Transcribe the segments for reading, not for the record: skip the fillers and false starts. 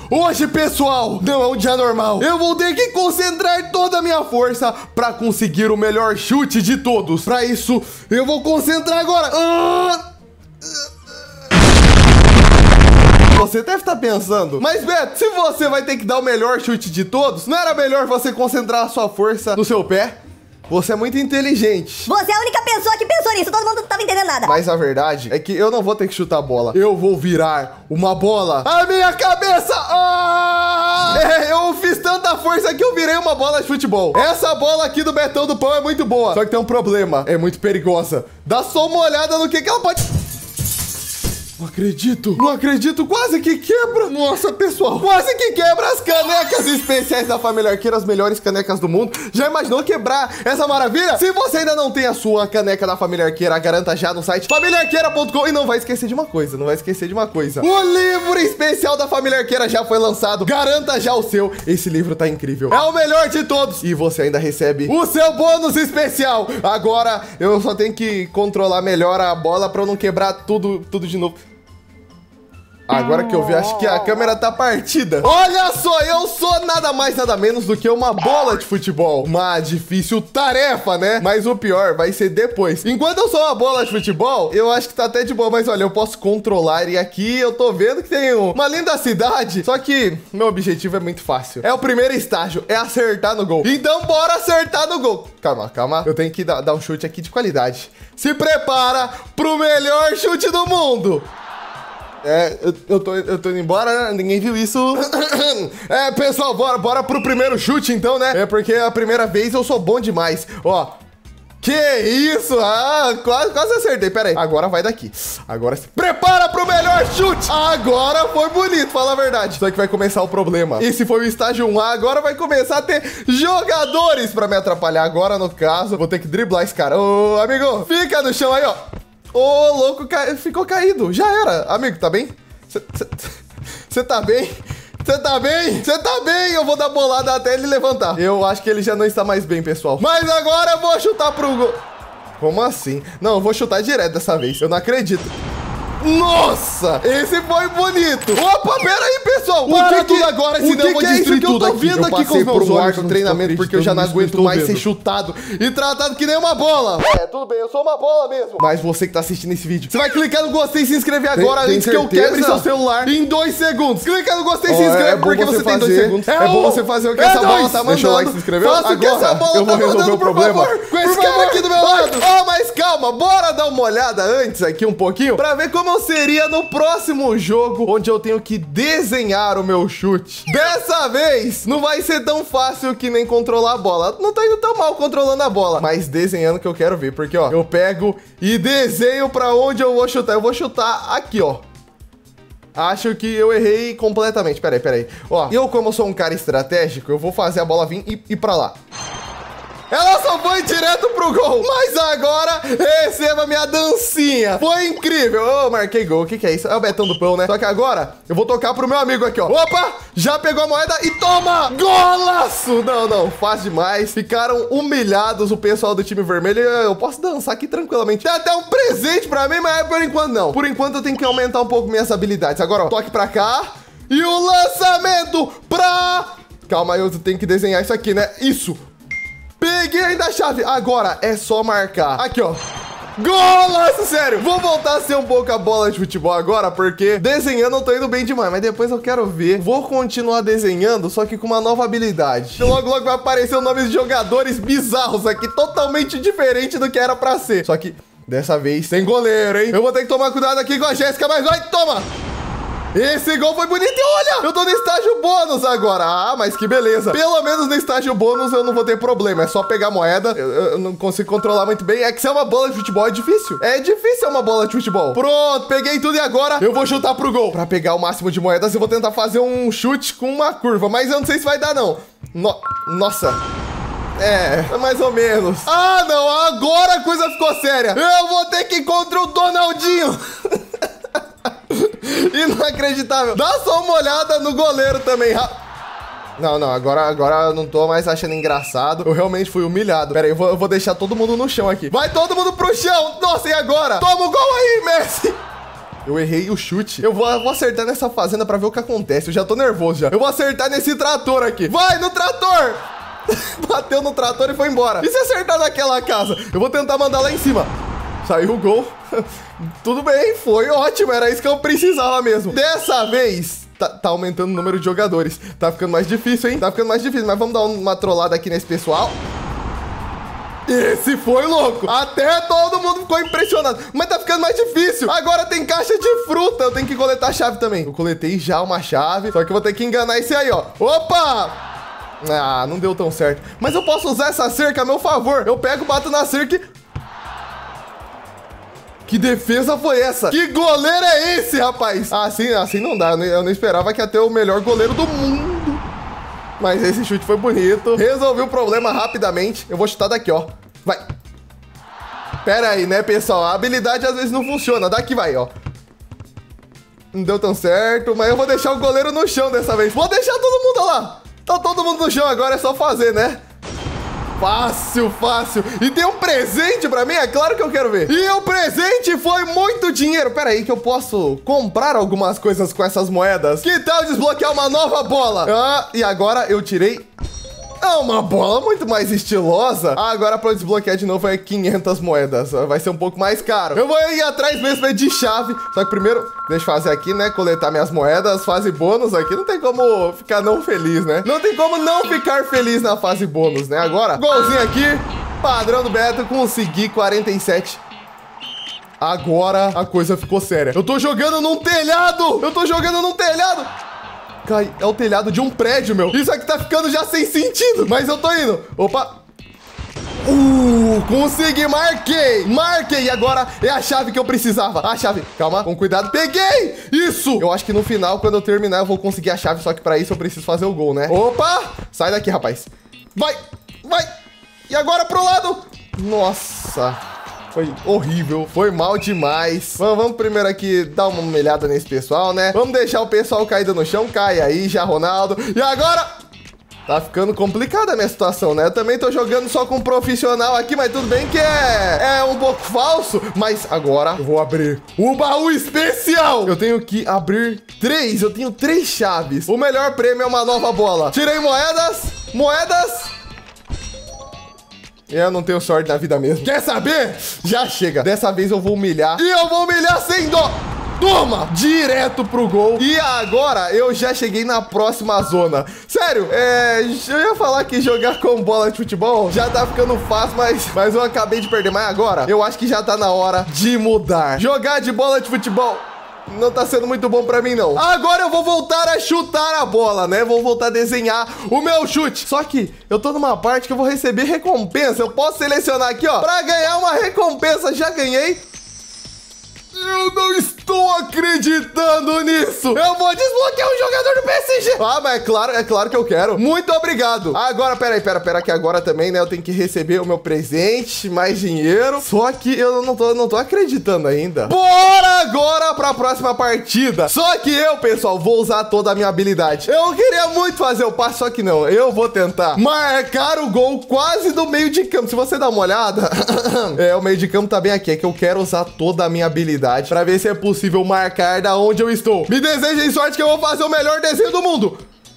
Hoje, pessoal, não é um dia normal. Eu vou ter que concentrar toda a minha força pra conseguir o melhor chute de todos. Pra isso, eu vou concentrar agora. Você deve estar pensando, mas Beto, se você vai ter que dar o melhor chute de todos, não era melhor você concentrar a sua força no seu pé? Você é muito inteligente. Você é a única pessoa que pensou nisso, todo mundo não tava entendendo nada. Mas a verdade é que eu não vou ter que chutar a bola. Eu vou virar uma bola. A minha cabeça! Eu fiz tanta força que eu virei uma bola de futebol. Essa bola aqui do Betão do Pão é muito boa. Só que tem um problema, é muito perigosa. Dá só uma olhada no que ela pode... Não acredito, quase que quebra. Nossa, pessoal, quase que quebra as canecas especiais da Família Arqueira, as melhores canecas do mundo. Já imaginou quebrar essa maravilha? Se você ainda não tem a sua caneca da Família Arqueira, garanta já no site familiaarqueira.com. E não vai esquecer de uma coisa, o livro especial da Família Arqueira já foi lançado. Garanta já o seu, esse livro tá incrível. É o melhor de todos. E você ainda recebe o seu bônus especial. Agora, eu só tenho que controlar melhor a bola pra eu não quebrar tudo de novo. Agora que eu vi, acho que a câmera tá partida. Olha só, eu sou nada mais, nada menos do que uma bola de futebol. Uma difícil tarefa, né? Mas o pior vai ser depois. Enquanto eu sou uma bola de futebol, eu acho que tá até de boa. Mas olha, eu posso controlar. E aqui eu tô vendo que tem uma linda cidade. Só que meu objetivo é muito fácil. É o primeiro estágio, é acertar no gol. Então bora acertar no gol. Calma. Eu tenho que dar um chute aqui de qualidade. Se prepara pro melhor chute do mundo. Eu tô indo embora, né? Ninguém viu isso. Pessoal, bora pro primeiro chute então, né? É porque a primeira vez eu sou bom demais. Ó, que isso? Quase acertei, pera aí. Agora vai daqui. Agora se prepara pro melhor chute. Agora foi bonito, fala a verdade. Só que vai começar o problema. Esse foi o estágio 1A, agora vai começar a ter jogadores pra me atrapalhar. Agora, no caso, vou ter que driblar esse cara. Ô, amigo, fica no chão aí, ó. Ô, louco, ficou caído. Já era. Amigo, tá bem? Você tá bem? Você tá bem? Você tá bem? Eu vou dar bolada até ele levantar. Eu acho que ele já não está mais bem, pessoal. Mas agora eu vou chutar pro gol. Como assim? Não, eu vou chutar direto dessa vez. Eu não acredito. Nossa, esse foi bonito. Opa, pera aí, pessoal. Para tudo agora, senão eu vou destruir tudo aqui. Eu passei por um ar no treinamento porque eu já não aguento mais ser chutado e tratado que nem uma bola. Tudo bem, eu sou uma bola mesmo. Mas você que tá assistindo esse vídeo, você vai clicar no gostei e se inscrever agora antes que eu quebre seu celular em 2 segundos. Clica no gostei e se inscreve porque você tem 2 segundos. É bom você fazer o que essa bola tá mandando. Deixa o like, se inscreveu. Faça o que essa bola tá mandando, por favor. Com esse cara aqui do meu lado. Mas calma, bora dar uma olhada antes aqui um pouquinho pra ver como seria no próximo jogo, onde eu tenho que desenhar o meu chute. Dessa vez, não vai ser tão fácil que nem controlar a bola. Não tá indo tão mal controlando a bola, mas desenhando que eu quero ver. Porque, ó, eu pego e desenho pra onde eu vou chutar. Eu vou chutar aqui, ó. Acho que eu errei completamente. Pera aí. Ó, eu como sou um cara estratégico, eu vou fazer a bola vir e ir pra lá. Ela só foi direto pro gol. Mas agora, receba minha dancinha. Foi incrível. Marquei gol. O que é isso? É o Betão do Pão, né? Só que agora, eu vou tocar pro meu amigo aqui, ó. Opa, já pegou a moeda e toma. Golaço. Não, fácil demais. Ficaram humilhados o pessoal do time vermelho. Eu posso dançar aqui tranquilamente. Tem até um presente pra mim, mas por enquanto não. Por enquanto eu tenho que aumentar um pouco minhas habilidades. Agora, ó, toque pra cá. E o lançamento pra... Calma, eu tenho que desenhar isso aqui, né? Isso. Peguei ainda a chave. Agora é só marcar. Aqui, ó. Golaço, sério. Vou voltar a ser um pouco a bola de futebol agora, porque desenhando eu tô indo bem demais. Mas depois eu quero ver. Vou continuar desenhando, só que com uma nova habilidade. Logo vai aparecer o nome de jogadores bizarros aqui, totalmente diferente do que era pra ser. Só que dessa vez tem goleiro, hein? Eu vou ter que tomar cuidado aqui com a Jéssica, mas vai, toma! Esse gol foi bonito e olha, eu tô no estágio bônus agora. Mas que beleza. Pelo menos no estágio bônus eu não vou ter problema. É só pegar a moeda. Eu não consigo controlar muito bem. É que se é uma bola de futebol é difícil. É difícil ser uma bola de futebol. Pronto, peguei tudo e agora eu vou chutar pro gol. Pra pegar o máximo de moedas eu vou tentar fazer um chute com uma curva. Mas eu não sei se vai dar não. Nossa. Mais ou menos. Não, agora a coisa ficou séria. Eu vou ter que ir contra o Donaldinho. Inacreditável. Dá só uma olhada no goleiro também. Não, agora eu não tô mais achando engraçado. Eu realmente fui humilhado. Pera aí, eu vou deixar todo mundo no chão aqui. Vai todo mundo pro chão. Nossa, e agora? Toma o gol aí, Messi. Eu errei o chute. Eu vou acertar nessa fazenda pra ver o que acontece. Eu já tô nervoso já. Eu vou acertar nesse trator aqui. Vai no trator! Bateu no trator e foi embora. E se acertar naquela casa? Eu vou tentar mandar lá em cima. Saiu o gol. Tudo bem, foi ótimo. Era isso que eu precisava mesmo. Dessa vez, tá aumentando o número de jogadores. Tá ficando mais difícil, hein? Tá ficando mais difícil. Mas vamos dar uma trollada aqui nesse pessoal. Esse foi louco. Até todo mundo ficou impressionado. Mas tá ficando mais difícil. Agora tem caixa de fruta. Eu tenho que coletar a chave também. Eu coletei já uma chave. Só que eu vou ter que enganar esse aí, ó. Opa! Ah, não deu tão certo. Mas eu posso usar essa cerca a meu favor. Eu pego, bato na cerca e... Que defesa foi essa? Que goleiro é esse, rapaz? Assim não dá. Eu não esperava que ia ter o melhor goleiro do mundo. Mas esse chute foi bonito. Resolvi o problema rapidamente. Eu vou chutar daqui, ó. Vai. Pera aí, né, pessoal? A habilidade às vezes não funciona. Daqui vai, ó. Não deu tão certo. Mas eu vou deixar o goleiro no chão dessa vez. Vou deixar todo mundo lá. Tá todo mundo no chão agora. É só fazer, né? Fácil, fácil. E tem um presente pra mim? É claro que eu quero ver. E o presente foi muito dinheiro. Pera aí que eu posso comprar algumas coisas com essas moedas. Que tal desbloquear uma nova bola? Ah, e agora eu tirei... uma bola muito mais estilosa. Agora pra eu desbloquear de novo é 500 moedas. Vai ser um pouco mais caro. Eu vou ir atrás mesmo de chave. Só que primeiro, deixa eu fazer aqui, né? Coletar minhas moedas. Fase bônus aqui. Não tem como ficar não feliz, né? Não tem como não ficar feliz na fase bônus, né? Agora, golzinho aqui. Padrão do Beto. Consegui 47. Agora a coisa ficou séria. Eu tô jogando num telhado. Cai, é o telhado de um prédio, meu. Isso aqui tá ficando já sem sentido. Mas eu tô indo. Opa. Consegui, marquei. E agora é a chave que eu precisava. A chave, calma, com cuidado. Peguei, isso. Eu acho que no final, quando eu terminar, eu vou conseguir a chave. Só que pra isso eu preciso fazer o gol, né? Opa, sai daqui, rapaz. Vai. E agora pro lado. Nossa, foi horrível, foi mal demais. Vamos primeiro aqui dar uma olhada nesse pessoal, né? Vamos deixar o pessoal caído no chão. Cai aí, já, Ronaldo. E agora... Tá ficando complicada a minha situação, né? Eu também tô jogando só com um profissional aqui, mas tudo bem que é um pouco falso. Mas agora eu vou abrir o baú especial. Eu tenho que abrir 3. Eu tenho 3 chaves. O melhor prêmio é uma nova bola. Tirei moedas. Eu não tenho sorte na vida mesmo. Quer saber? Já chega. Dessa vez eu vou humilhar. E eu vou humilhar sem dó. Toma! Direto pro gol. E agora eu já cheguei na próxima zona. Sério, eu ia falar que jogar com bola de futebol já tá ficando fácil, mas eu acabei de perder. Mas agora eu acho que já tá na hora de mudar. Jogar de bola de futebol não tá sendo muito bom pra mim, não. Agora eu vou voltar a chutar a bola, né? Vou voltar a desenhar o meu chute. Só que eu tô numa parte que eu vou receber recompensa. Eu posso selecionar aqui, ó, pra ganhar uma recompensa. Já ganhei. Eu não estou acreditando nisso. Eu vou desbloquear um jogador do PSG. Mas é claro que eu quero. Muito obrigado. Agora, pera que agora também, né? Eu tenho que receber o meu presente, mais dinheiro. Só que eu não tô acreditando ainda. Bora agora pra próxima partida. Só que eu, pessoal, vou usar toda a minha habilidade. Eu queria muito fazer o passe, só que não. Eu vou tentar marcar o gol quase do meio de campo. Se você dar uma olhada, o meio de campo tá bem aqui. É que eu quero usar toda a minha habilidade pra ver se é possível marcar da onde eu estou. Me desejem sorte que eu vou fazer o melhor desenho do mundo.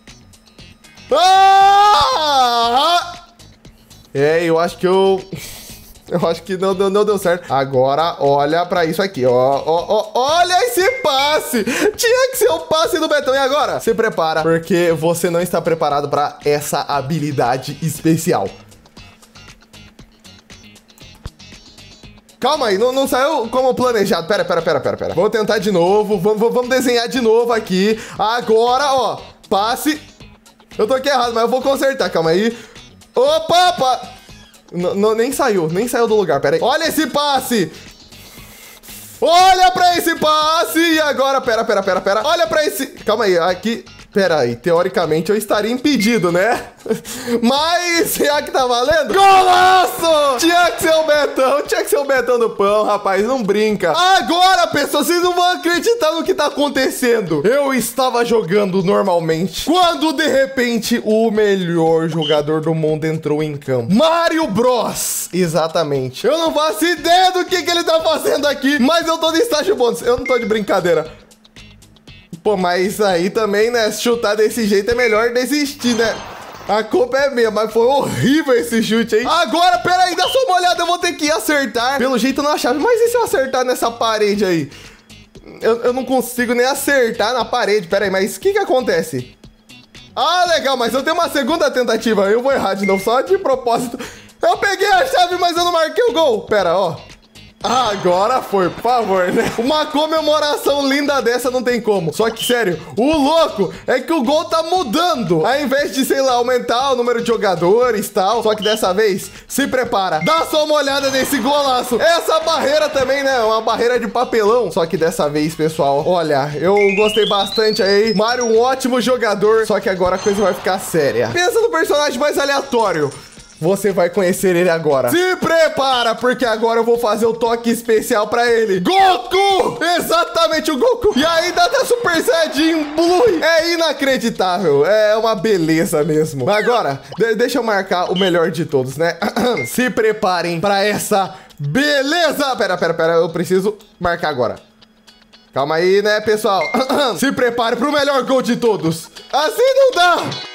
Eu acho que não deu certo. Agora, olha pra isso aqui, ó. Olha esse passe. Tinha que ser o passe do Betão. E agora? Se prepara, porque você não está preparado pra essa habilidade especial. Calma aí, não saiu como planejado. Pera. Vou tentar de novo. Vamos desenhar de novo aqui. Agora, ó. Passe. Eu tô aqui errado, mas eu vou consertar. Calma aí. Opa. Nem saiu do lugar. Pera aí. Olha esse passe. Olha pra esse passe. E agora, pera. Olha pra esse... Calma aí, aqui... Pera aí, teoricamente eu estaria impedido, né? Mas será que tá valendo? Golaço! Tinha que ser o Betão do pão, rapaz, não brinca. Agora, pessoal, vocês não vão acreditar no que tá acontecendo. Eu estava jogando normalmente, quando de repente o melhor jogador do mundo entrou em campo. Mario Bros. Exatamente. Eu não faço ideia do que ele tá fazendo aqui, mas eu tô de estágio bônus. Eu não tô de brincadeira. Pô, mas aí também, né, chutar desse jeito é melhor desistir, né? A culpa é minha, mas foi horrível esse chute, hein? Agora, peraí, dá só uma olhada, eu vou ter que acertar. Pelo jeito não achava, mas e se eu acertar nessa parede aí? Eu não consigo nem acertar na parede, peraí, mas o que acontece? Ah, legal, mas eu tenho uma segunda tentativa, eu vou errar de novo, só de propósito. Eu peguei a chave, mas eu não marquei o gol. Pera, ó. Agora foi, por favor, né? Uma comemoração linda dessa não tem como. Só que, sério, o louco é que o gol tá mudando. Ao invés de, sei lá, aumentar o número de jogadores e tal. Só que dessa vez, se prepara. Dá só uma olhada nesse golaço. Essa barreira também, né? Uma barreira de papelão. Só que dessa vez, pessoal, olha, eu gostei bastante aí. Mario, um ótimo jogador. Só que agora a coisa vai ficar séria. Pensa no personagem mais aleatório. Você vai conhecer ele agora. Se prepara, porque agora eu vou fazer o toque especial pra ele. Goku! Exatamente, o Goku. E ainda até Super Saiyajin Blue. É inacreditável. É uma beleza mesmo. Agora, deixa eu marcar o melhor de todos, né? Se preparem pra essa beleza. Pera. Eu preciso marcar agora. Calma aí, né, pessoal? Se prepare pro melhor gol de todos. Assim não dá.